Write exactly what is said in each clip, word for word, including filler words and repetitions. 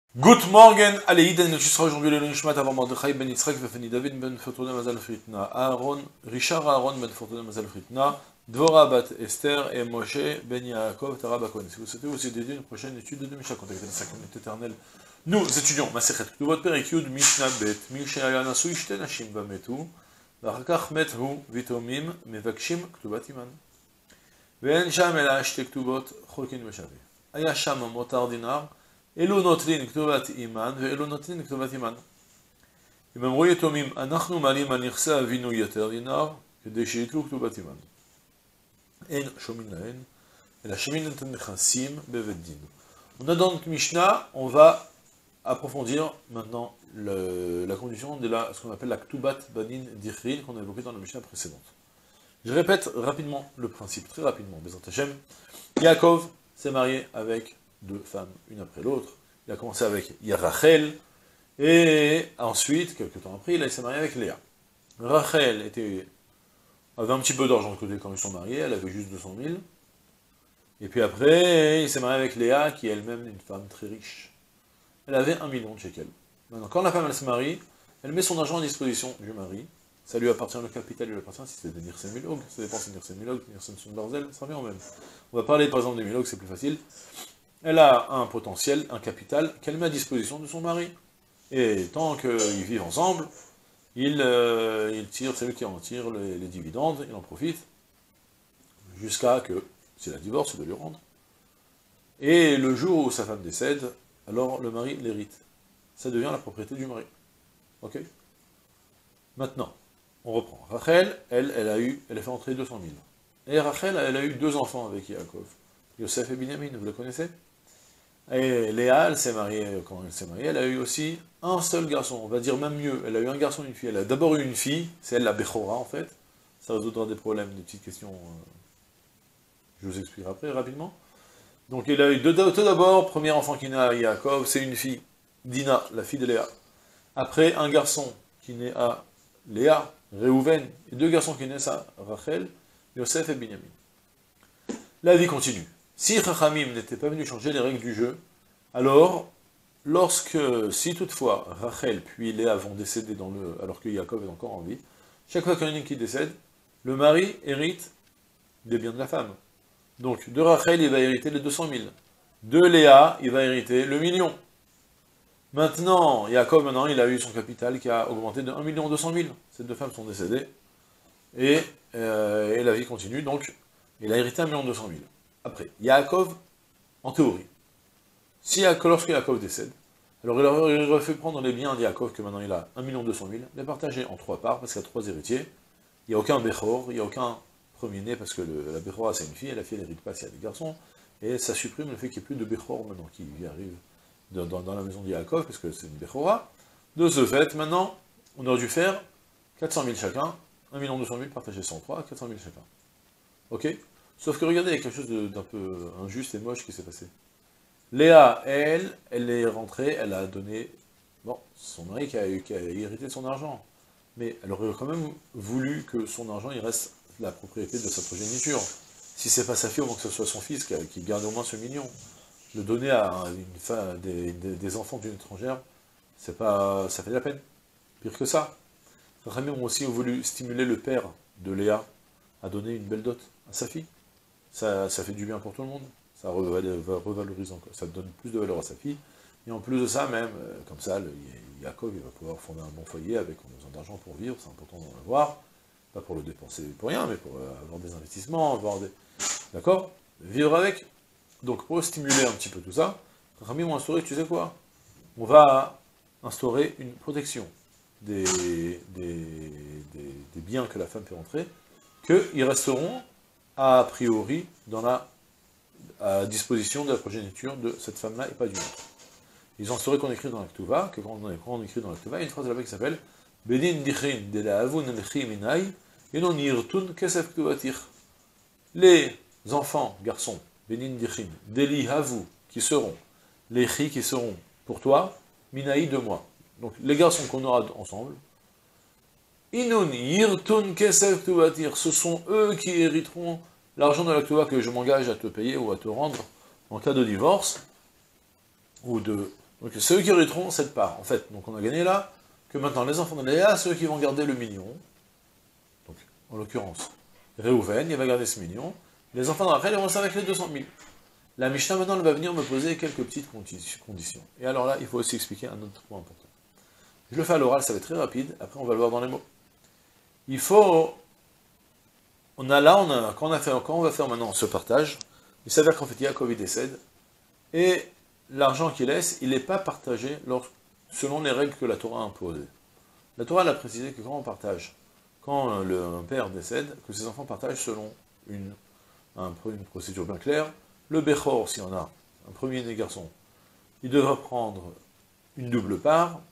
Good morning, allez, Iden, tu seras aujourd'hui le Nishmat avant Mordechai ben Yitzhak vefeni David ben Fortuna Mazal Fritna, Aaron, Richard Aaron ben Fortuna Mazal Fritna, Dvora bat Esther et Moshe ben Yaakov Tara Bakon. Si vous souhaitez aussi étudier une prochaine étude de Mishnah, contactez la Sacrament éternelle. Nous étudions Masechet Ktuvot Perek Yud Mishnah Bet, Misha Nasu Ishte Nashim Bametu, Vachakach Methu Vitomim Mevakshim Ktuvat Iman. Ve'en Sham Ela Shte Ktuvot Cholkin Meshavi. Aya Sham Motar Dinar. אלו נוטלין כתובת אימן, ואלו נוטלין כתובת אימן. אם אמרו יתומים, אנחנו מעלים על נכסי אבינו יותר דינר, כדי שיתלו כתובת אימן. אין שומין להן, אלא שומין את הנכסים בבית דין. On a dans notre Mishnah, on va approfondir maintenant le, la condition de la, ce qu'on appelle la Ktubat Banin Dichrin, qu'on a évoqué dans la Mishnah précédente. Je répète rapidement le principe, très rapidement. Bezrat Hashem, Yaakov s'est marié avec deux femmes, une après l'autre. Il a commencé avec Rachel, et ensuite, quelques temps après, il s'est marié avec Léa. Rachel était, avait un petit peu d'argent de côté quand ils sont mariés, elle avait juste deux cent mille. Et puis après, il s'est marié avec Léa, qui est elle-même une femme très riche. Elle avait un million de shekels. Maintenant, quand la femme elle se marie, elle met son argent à disposition du mari. Ça lui appartient, le capital lui appartient, si c'est des Nirsen Milog, ça dépend si c'est Nirsen Milog, Nirsen Sunbarzel, ça revient au même. On va parler par exemple des Milog, c'est plus facile. Elle a un potentiel, un capital, qu'elle met à disposition de son mari. Et tant qu'ils vivent ensemble, il, euh, il tire, c'est lui qui en tire les, les dividendes, il en profite, jusqu'à que, s'il a divorce, il doit lui rendre. Et le jour où sa femme décède, alors le mari l'hérite. Ça devient la propriété du mari. Ok? Maintenant, on reprend. Rachel, elle, elle a eu, elle a fait entrer deux cent mille. Et Rachel, elle a eu deux enfants avec Yaakov. Yosef et Binyamin, vous le connaissez? Et Léa, elle s'est mariée, quand elle s'est mariée, elle a eu aussi un seul garçon, on va dire même mieux, elle a eu un garçon et une fille. Elle a d'abord eu une fille, c'est elle la Bechora en fait, ça résoudra des problèmes, des petites questions, euh, je vous expliquerai après rapidement. Donc il a eu tout d'abord, premier enfant qui naît à Yaakov, c'est une fille, Dina, la fille de Léa. Après, un garçon qui naît à Léa, Réhouven, et deux garçons qui naissent à Rachel, Yosef et Binyamin. La vie continue. Si Chachamim n'était pas venu changer les règles du jeu, alors, lorsque, si toutefois, Rachel puis Léa vont décéder dans le, alors que Yaakov est encore en vie, chaque fois qu'il y en a une qui décède, le mari hérite des biens de la femme. Donc, de Rachel, il va hériter les deux cent mille. De Léa, il va hériter le million. Maintenant, Yaakov, maintenant, il a eu son capital qui a augmenté de un million deux cent mille. Ces deux femmes sont décédées. Et, euh, et la vie continue, donc, il a hérité un million deux cent mille. Après, Yaakov, en théorie, si lorsque Yaakov décède, alors il aurait fait prendre les biens de Yaakov, que maintenant il a un million deux cent mille, les partager en trois parts, parce qu'il y a trois héritiers, il n'y a aucun Bechor, il n'y a aucun premier-né, parce que le, la Bechora c'est une fille, et la fille elle n'hérite pas s'il y a des garçons, et ça supprime le fait qu'il n'y ait plus de Bechor maintenant qui arrive dans, dans, dans la maison de Yaakov, parce que c'est une Bechora. De ce fait, maintenant, on aurait dû faire quatre cent mille chacun, un million deux cent mille partagé cent trois, quatre cent mille chacun. Ok? Sauf que regardez, il y a quelque chose d'un peu injuste et moche qui s'est passé. Léa, elle, elle est rentrée, elle a donné, bon, son mari qui a, qui a hérité de son argent. Mais elle aurait quand même voulu que son argent, il reste la propriété de sa progéniture. Si c'est pas sa fille, au moins que ce soit son fils qui, qui garde au moins ce million. Le donner à une femme, des, des, des enfants d'une étrangère, c'est pas, ça fait de la peine. Pire que ça. Les Chachamim ont aussi voulu stimuler le père de Léa à donner une belle dot à sa fille. Ça, ça fait du bien pour tout le monde, ça revalorise encore, ça donne plus de valeur à sa fille, et en plus de ça même, euh, comme ça, le, Yaakov il va pouvoir fonder un bon foyer avec on a besoin d'argent pour vivre, c'est important d'en avoir, pas pour le dépenser pour rien, mais pour euh, avoir des investissements, avoir des... D'accord? Vivre avec. Donc pour stimuler un petit peu tout ça, Rami ont instauré, tu sais quoi? On va instaurer une protection des, des, des, des biens que la femme fait rentrer, qu'ils resteront a priori dans la à disposition de la progéniture de cette femme-là et pas d'une autre. Ils ont instauré qu'on écrit dans la Ktuva, que quand on, quand on écrit dans la Ktuva, il y a une phrase là-bas qui s'appelle Bedin dichin de la avun lechi minai yenon yirtun kesef ktuvatir. Les enfants, garçons, Bedin dichin, deli havu, qui seront, lechi qui seront pour toi, minai de moi. Donc les garçons qu'on aura ensemble, Inun yirtun kesef ktuvatir, ce sont eux qui hériteront l'argent de la Ktuva que je m'engage à te payer ou à te rendre en cas de divorce, ou de Donc c'est eux qui hériteront cette part, en fait. Donc on a gagné là, que maintenant les enfants de Léa, ceux qui vont garder le million, donc en l'occurrence, Réhouven, il va garder ce million, les enfants de Rachel, ils vont rester avec les deux cent mille. La Mishnah maintenant elle va venir me poser quelques petites conditions. Et alors là, il faut aussi expliquer un autre point important. Je le fais à l'oral, ça va être très rapide, après on va le voir dans les mots. Il faut... On a là, on a, quand, on a fait, quand on va faire maintenant ce partage, il s'avère qu'en fait Yaakov il décède, et l'argent qu'il laisse, il n'est pas partagé selon les règles que la Torah a imposées. La Torah elle a précisé que quand on partage, quand le, un père décède, que ses enfants partagent selon une, un, une procédure bien claire. Le Bechor, s'il y en a, un premier-né garçon, il devra prendre une double part,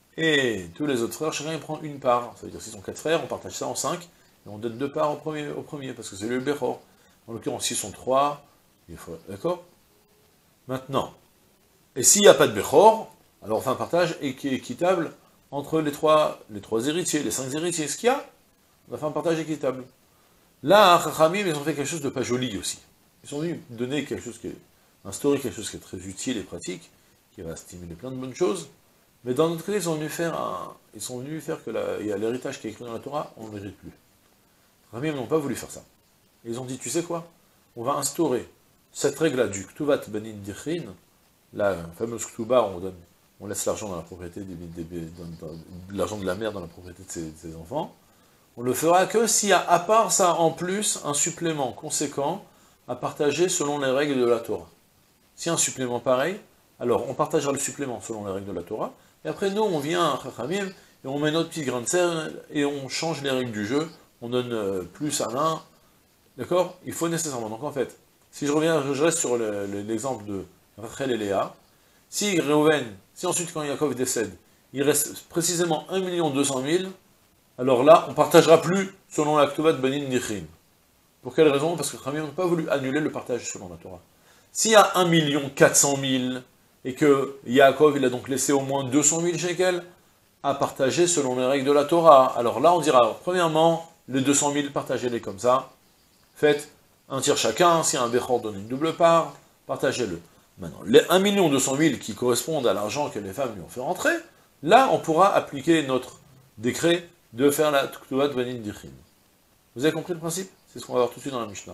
et tous les autres frères, chacun il prend une part. Ça veut dire, s'ils sont quatre frères, on partage ça en cinq, et on donne deux parts au premier, au premier parce que c'est le Bechor. En l'occurrence, s'ils sont trois, il faut... D'accord? Maintenant, et s'il n'y a pas de Bechor, alors on fait un partage équitable entre les trois, les trois héritiers, les cinq héritiers. Ce qu'il y a, on va faire un partage équitable. Là, Chachamim, ils ont fait quelque chose de pas joli aussi. Ils sont venus donner quelque chose qui est, instaurer quelque chose qui est très utile et pratique, qui va stimuler plein de bonnes choses, mais d'un autre côté, ils sont venus faire un, ils sont venus faire que la, il y a l'héritage qui est écrit dans la Torah, on ne le mérite plus. Chachamim n'ont pas voulu faire ça. Et ils ont dit, tu sais quoi? On va instaurer cette règle-là du Ktuvat Benin Dichin, la fameuse Ktuba, on donne, on laisse l'argent dans la propriété, des, des, des, dans, dans, l'argent de la mère dans la propriété de ses, de ses enfants. On le fera que s'il y a, à part ça, en plus, un supplément conséquent à partager selon les règles de la Torah. S'il y a un supplément pareil, alors on partagera le supplément selon les règles de la Torah, et après nous, on vient à Chachamim, et on met notre petit grain de sel, et on change les règles du jeu, on donne plus à l'un, d'accord? Il faut nécessairement. Donc en fait, si je reviens, je reste sur l'exemple de Rachel et Léa, si Reuven, si ensuite quand Yaakov décède, il reste précisément un million deux cent mille, alors là, on ne partagera plus selon la Ktuvat Benin Dichin. Pour quelle raison? Parce que Chachamim n'a pas voulu annuler le partage selon la Torah. S'il y a un million quatre cent mille, et que Yaakov, il a donc laissé au moins deux cent mille shekels à partager selon les règles de la Torah, alors là, on dira, alors, premièrement, les deux cent mille, partagez-les comme ça. Faites un tiers chacun, si un Bechor donne une double part, partagez-le. Maintenant, les un million deux cent mille qui correspondent à l'argent que les femmes lui ont fait rentrer, là, on pourra appliquer notre décret de faire la Ktuvat Benin Dichin. Vous avez compris le principe? C'est ce qu'on va voir tout de suite dans la Mishnah.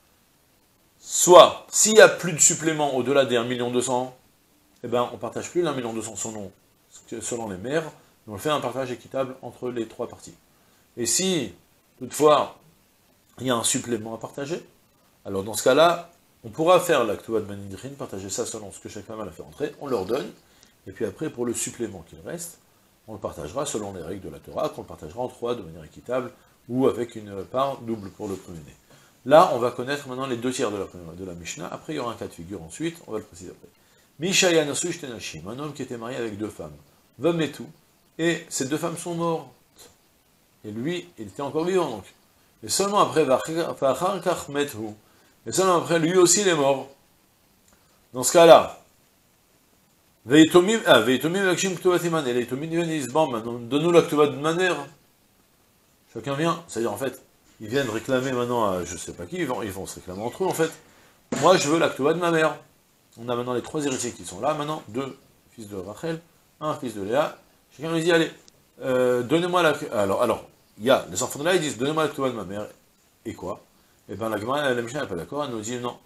Soit, s'il n'y a plus de supplément au-delà des un million deux cent mille, eh ben, on ne partage plus l'un million deux cent mille selon, selon les mères, mais on fait un partage équitable entre les trois parties. Et si, toutefois, il y a un supplément à partager, alors dans ce cas-là, on pourra faire la Ktuvat Benin Dichin, partager ça selon ce que chaque femme a fait rentrer, on leur donne, et puis après, pour le supplément qu'il reste, on le partagera selon les règles de la Torah, qu'on le partagera en trois de manière équitable, ou avec une part double pour le premier-né. Là, on va connaître maintenant les deux tiers de la, de la Mishnah, après il y aura un cas de figure ensuite, on va le préciser après. Misha Yanasu Shtenashim, un homme qui était marié avec deux femmes, Vametu, et ces deux femmes sont mortes. Et lui, il était encore vivant donc. Et seulement après, Vachar Kach Methu, et seulement après, lui aussi il est mort. Dans ce cas-là, Veitomim, ah, Veitomim Lakshim Ktuvatiman, et les Veitomim disent, bon, maintenant, donne-nous la Ktuvat de manière. Chacun vient, c'est-à-dire en fait, ils viennent réclamer maintenant à je sais pas qui, ils vont, ils vont se réclamer entre eux en fait. Moi je veux la Ktuva de ma mère. On a maintenant les trois héritiers qui sont là, maintenant, deux fils de Rachel, un fils de Léa. Chacun lui dit, allez, euh, donnez-moi la... Alors, alors, il y a, les enfants de Léa, ils disent, donnez-moi la Ktuva de ma mère. Et quoi? Et bien la Gemara, la Mishnah n'est pas d'accord, elle nous dit non.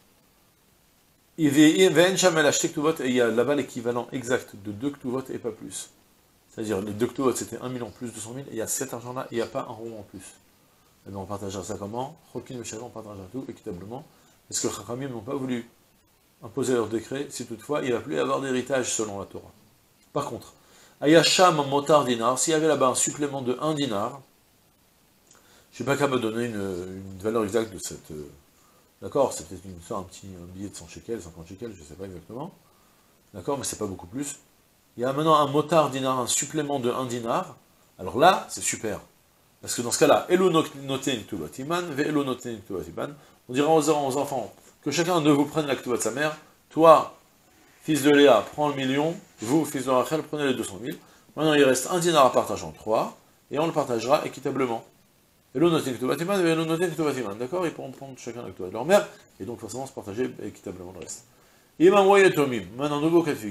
Et il y a là-bas l'équivalent exact de deux Ktuvot et pas plus. C'est-à-dire, les deux Ktuvot, c'était un million plus deux cent mille, et il y a cet argent-là, il n'y a pas un rond en plus. Et bien on partagera ça comment? Chokin Meshalom, on partagera tout équitablement. Parce que Chachamim n'ont pas voulu imposer leur décret, si toutefois, il ne va plus y avoir d'héritage selon la Torah. Par contre, Ayasham Motar Dinar, s'il y avait là-bas un supplément de un dinar, je ne sais pas qu'à me donner une, une valeur exacte de cette... Euh, D'accord, c'est peut-être une, un petit un billet de cent shekels, cinquante shekels, je ne sais pas exactement. D'accord, mais c'est pas beaucoup plus. Il y a maintenant un motar dinar, un supplément de un dinar. Alors là, c'est super. Parce que dans ce cas-là, Elo noten ktuvatiman, ve elo noten ktuvatiman, on dira aux, aux enfants que chacun de vous prenne la ktuva de sa mère. Toi, fils de Léa, prends le million. Vous, fils de Rachel, prenez les deux cent mille. Maintenant, il reste un dinar à partager en trois, et on le partagera équitablement. Elo noten ktuvatiman, ve elo noten ktuvatiman. D'accord, ils pourront prendre chacun la ktuva de leur mère, et donc forcément se partager équitablement le reste. Imam Wayetomim, maintenant, nouveau cas de figure.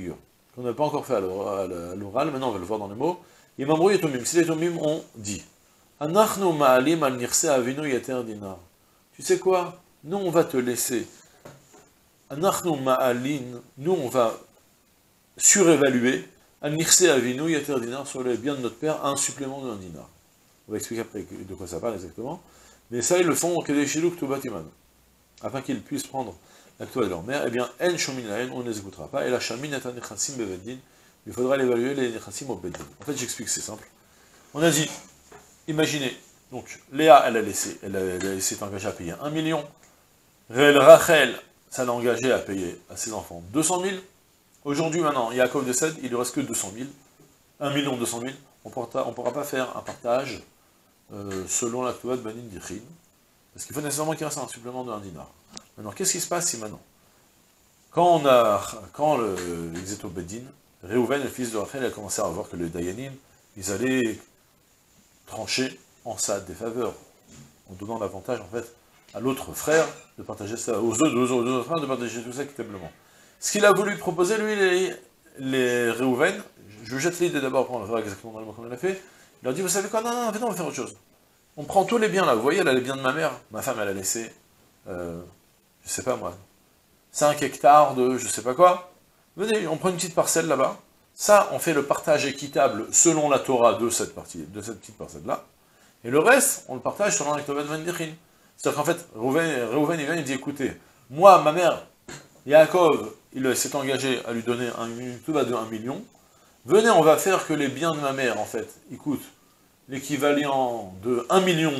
qu'on n'a pas encore fait à l'oral, maintenant on va le voir dans les mots. Imamrou Yetomim, si les Yetomim ont dit, Anachnu ma'alim al nirse avinu yeter dinar. Tu sais quoi? Nous on va te laisser. Anachnu ma'alim, nous on va surévaluer al nirse avinu yeter dinar sur les biens de notre père, un supplément d'un dinar. On va expliquer après de quoi ça parle exactement. Mais ça, ils le font afin qu'ils puissent prendre la Ktuba de leur mère. Eh bien, en shomin lahen, on ne les écoutera pas. Et la shamin est un nechassim beveddin. Il faudra l'évaluer les nechassim au beddin. En fait, j'explique, c'est simple. On a dit, imaginez, donc, Léa, elle a laissé, elle, a, elle s'est engagée à payer un million. Rachel, ça l'a engagée à payer à ses enfants deux cent mille. Aujourd'hui, maintenant, Yaakov décède, il ne lui reste que deux cent mille. un million deux cent mille. On ne pourra pas faire un partage euh, selon la Ktuba de Banin Dichin, parce qu'il faut nécessairement qu'il reste un supplément d'un dinar. Maintenant, qu'est-ce qui se passe si maintenant, quand on a, quand le, l'exéto Bedin, Réhouven, le fils de Rachel, a commencé à voir que les Dayanim, ils allaient trancher en sa défaveur, en donnant l'avantage, en fait, à l'autre frère, de partager ça, aux deux, aux deux autres frères, de partager tout ça équitablement. Ce qu'il a voulu proposer, lui, les, les Réhouven, je jette l'idée d'abord pour le faire exactement dans le mot comme il a fait, il leur dit, vous savez quoi, non, non, en fait, on va faire autre chose. On prend tous les biens là, vous voyez, là, les biens de ma mère, ma femme, elle a laissé, euh, je sais pas moi, cinq hectares de je sais pas quoi. Venez, on prend une petite parcelle là-bas, ça, on fait le partage équitable selon la Torah de cette partie, de cette petite parcelle-là, et le reste, on le partage selon la Ktuba de Banin Dichin. C'est-à-dire qu'en fait, Réhouven, il vient, il dit, écoutez, moi, ma mère, Yaakov, il s'est engagé à lui donner un, une Ktuba de un million, venez, on va faire que les biens de ma mère, en fait, ils coûtent l'équivalent de un million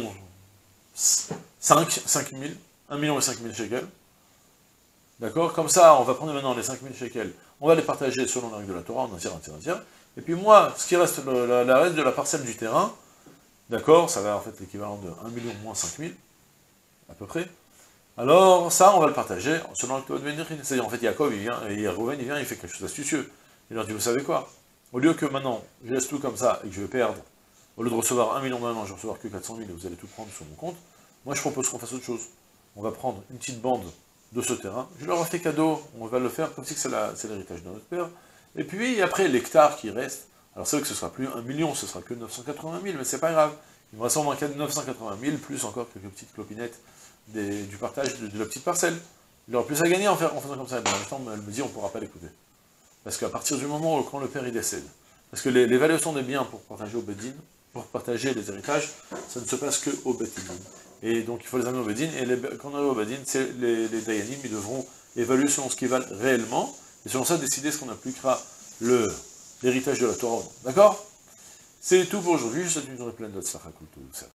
cinq, cinq mille, un million et cinq mille shekels. D'accord? Comme ça, on va prendre maintenant les cinq mille shekels, on va les partager selon la règle de la Torah, en un tiers, un tiers, un tiers. Et puis moi, ce qui reste, le, la, la reste de la parcelle du terrain, d'accord, ça va en fait l'équivalent de un million moins cinq mille, à peu près. Alors, ça, on va le partager selon la Ktuba de Banin Dichin. C'est-à-dire, en fait, Yaakov, il vient, et Reuven, il vient, il fait quelque chose d'astucieux. Il leur dit, vous savez quoi? Au lieu que maintenant, je laisse tout comme ça, et que je vais perdre, au lieu de recevoir un million maintenant, je vais recevoir que quatre cent mille, et vous allez tout prendre sur mon compte, moi je propose qu'on fasse autre chose. On va prendre une petite bande de ce terrain, je leur ai fait cadeau, on va le faire comme si c'est l'héritage de notre père, et puis après, l'hectare qui reste, alors c'est vrai que ce sera plus un million, ce sera que neuf cent quatre-vingt mille, mais c'est pas grave, il me reste au moins neuf cent quatre-vingt mille, plus encore quelques petites clopinettes des, du partage de, de la petite parcelle. Il aura plus à gagner en, faire, en faisant comme ça, mais en même temps, elle me dit, on ne pourra pas l'écouter. Parce qu'à partir du moment où quand le père il décède, parce que l'évaluation des biens pour partager au Bedin, pour partager les héritages, ça ne se passe que au Bedin. Et donc il faut les amener au Bedin, et les, quand on arrive au Bedin, les, les Dayanim, ils devront évaluer selon ce qu'ils valent réellement, et selon ça décider ce qu'on appliquera l'héritage de la Torah. D'accord? C'est tout pour aujourd'hui, je vous souhaite une journée pleine de tzlacha kol tov.